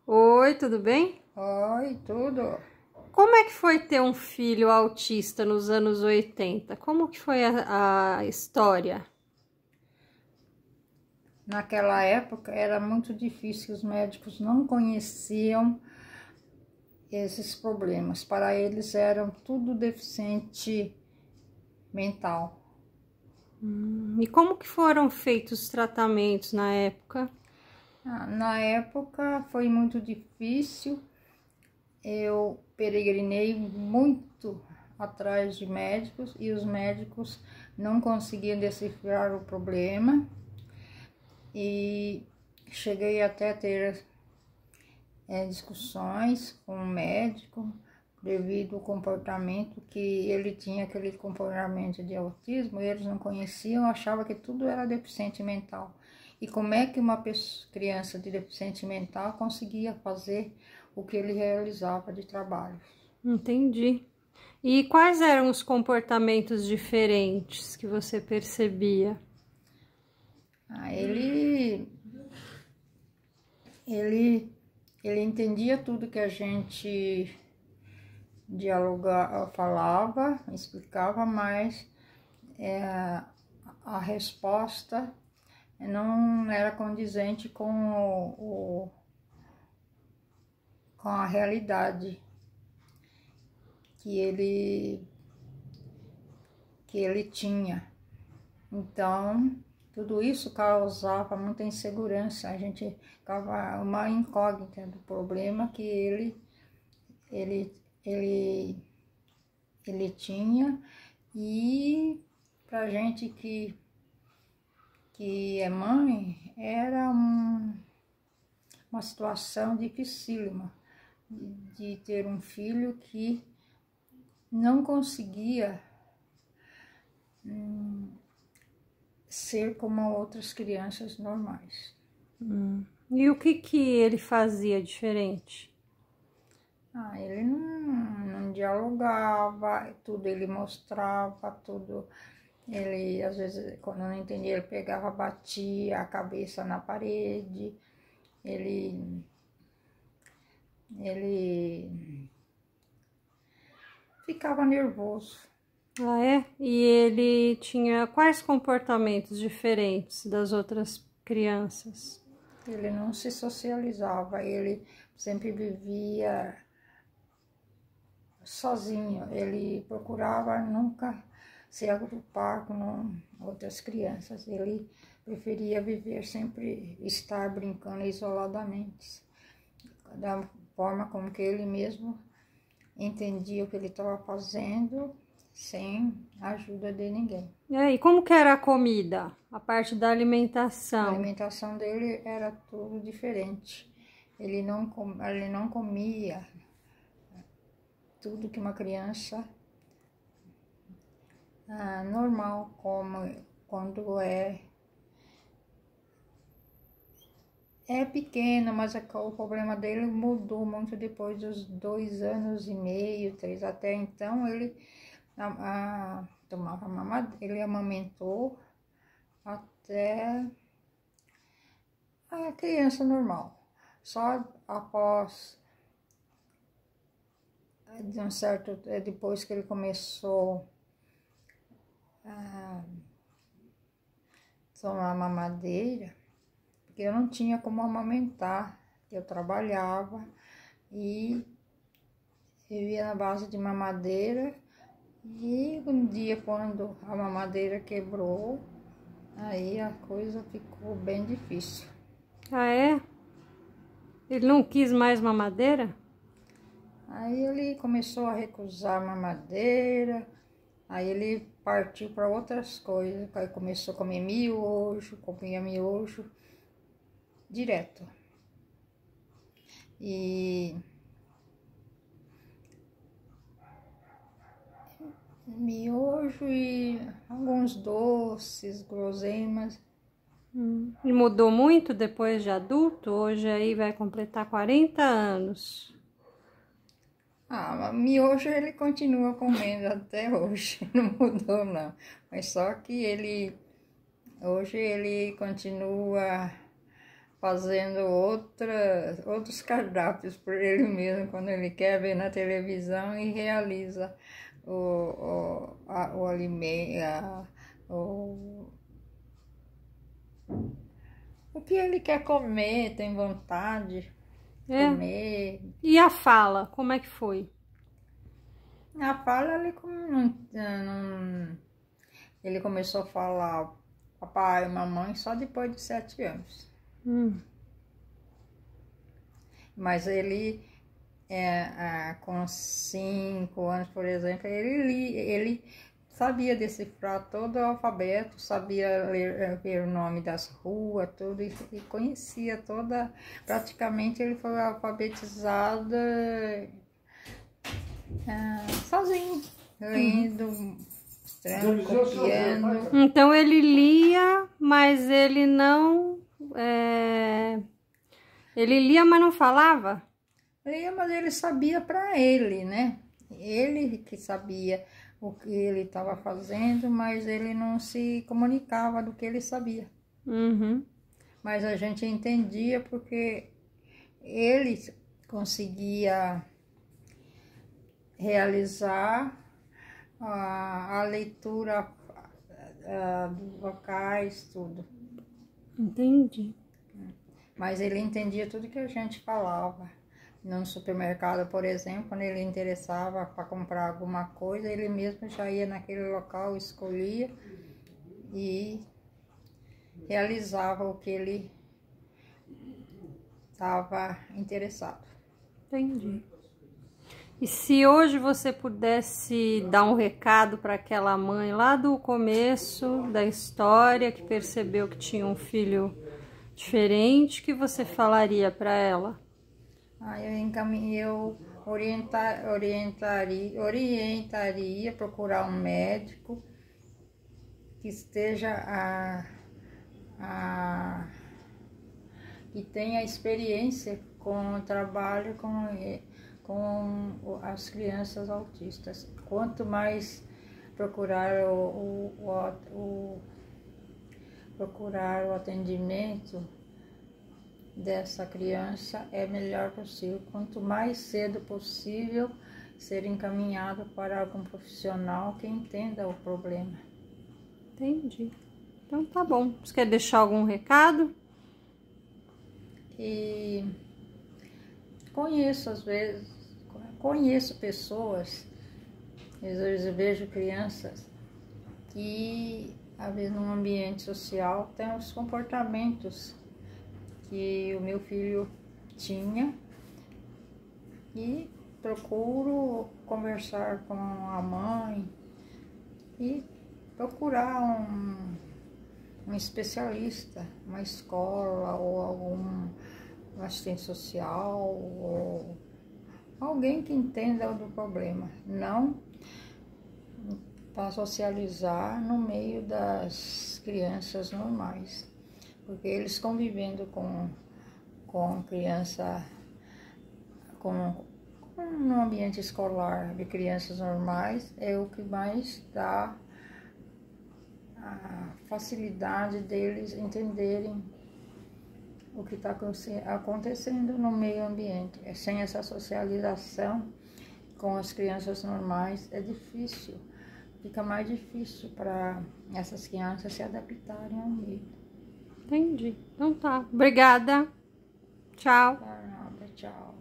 Oi, tudo bem? Oi, tudo. Como é que foi ter um filho autista nos anos 80? Como que foi a história? Naquela época era muito difícil, os médicos não conheciam esses problemas. Para eles eram tudo deficiente mental. E como que foram feitos os tratamentos na época? Na época foi muito difícil. Eu peregrinei muito atrás de médicos e os médicos não conseguiam decifrar o problema. E cheguei até a ter discussões com o médico devido ao comportamento que ele tinha, aquele comportamento de autismo, e eles não conheciam, achavam que tudo era deficiente mental. E como é que uma criança de deficiente mental conseguia fazer o que ele realizava de trabalho? Entendi. E quais eram os comportamentos diferentes que você percebia? Ele entendia tudo que a gente dialogava, falava, explicava, mas a resposta não era condizente com a realidade que ele tinha. Então, tudo isso causava muita insegurança. A gente ficava uma incógnita do problema que ele tinha, e pra gente que é mãe, era uma situação dificílima de ter um filho que não conseguia ser como outras crianças normais. E o que ele fazia diferente? Ele não dialogava, tudo ele mostrava, tudo. Ele, às vezes, quando não entendia, ele pegava, batia a cabeça na parede. Ele ficava nervoso. Ah, é? E ele tinha quais comportamentos diferentes das outras crianças? Ele não se socializava, ele sempre vivia sozinho. Ele procurava nunca se agrupar com outras crianças. Ele preferia viver sempre, estar brincando isoladamente, da forma como que ele mesmo entendia o que ele estava fazendo, sem a ajuda de ninguém. E como que era a comida? A parte da A alimentação? alimentação dele era tudo diferente. Ele não comia tudo que uma criança normal come quando é pequena, mas o problema dele mudou muito depois dos 2 anos e meio, 3. Até então ele tomava mamadeira, ele amamentou até a criança normal. Só após de um certo, depois que ele começou a tomar mamadeira, porque eu não tinha como amamentar, eu trabalhava e vivia na base de mamadeira. E um dia, quando a mamadeira quebrou, aí a coisa ficou bem difícil. Ah, é? Ele não quis mais mamadeira? Aí ele começou a recusar a mamadeira, aí ele partiu para outras coisas, aí começou a comer miojo, comia miojo direto. E miojo e alguns doces, guloseimas. E mudou muito depois de adulto? Hoje aí vai completar 40 anos. Miojo ele continua comendo até hoje, não mudou não. Mas só que hoje ele continua fazendo outros cardápios por ele mesmo, quando ele quer ver na televisão e realiza o alimento, o que ele quer comer, tem vontade de comer. E a fala, como é que foi? A fala, ele começou a falar papai e mamãe só depois de 7 anos. Mas ele, com 5 anos, por exemplo, ele sabia decifrar todo o alfabeto, sabia ler o nome das ruas, tudo, e conhecia toda. Praticamente ele foi alfabetizado sozinho, lendo, copiando. Então ele lia, mas ele não... Ele lia, mas não falava? Lia, mas ele sabia para ele, né? Ele que sabia o que ele estava fazendo, mas ele não se comunicava do que ele sabia. Mas a gente entendia porque ele conseguia realizar a leitura dos vocais, tudo. Entendi. Mas ele entendia tudo que a gente falava. No supermercado, por exemplo, quando ele interessava para comprar alguma coisa, ele mesmo já ia naquele local, escolhia e realizava o que ele estava interessado. Entendi. E se hoje você pudesse dar um recado para aquela mãe lá do começo da história, que percebeu que tinha um filho diferente, o que você falaria para ela? Eu orientaria procurar um médico que esteja que tenha experiência com o trabalho com as crianças autistas. Quanto mais procurar procurar o atendimento dessa criança, é melhor possível. Quanto mais cedo possível ser encaminhado para algum profissional que entenda o problema. Entendi. Então tá bom. Você quer deixar algum recado? E conheço pessoas, às vezes eu vejo crianças que, às vezes, num ambiente social, tem os comportamentos que o meu filho tinha, e procuro conversar com a mãe e procurar um especialista, uma escola ou algum assistente social ou alguém que entenda do problema, não para socializar no meio das crianças normais, porque eles convivendo com criança, no ambiente escolar de crianças normais, é o que mais dá a facilidade deles entenderem o que está acontecendo no meio ambiente. Sem essa socialização com as crianças normais é difícil, fica mais difícil para essas crianças se adaptarem ao meio. Entendi. Então tá. Obrigada. Tchau. Tchau.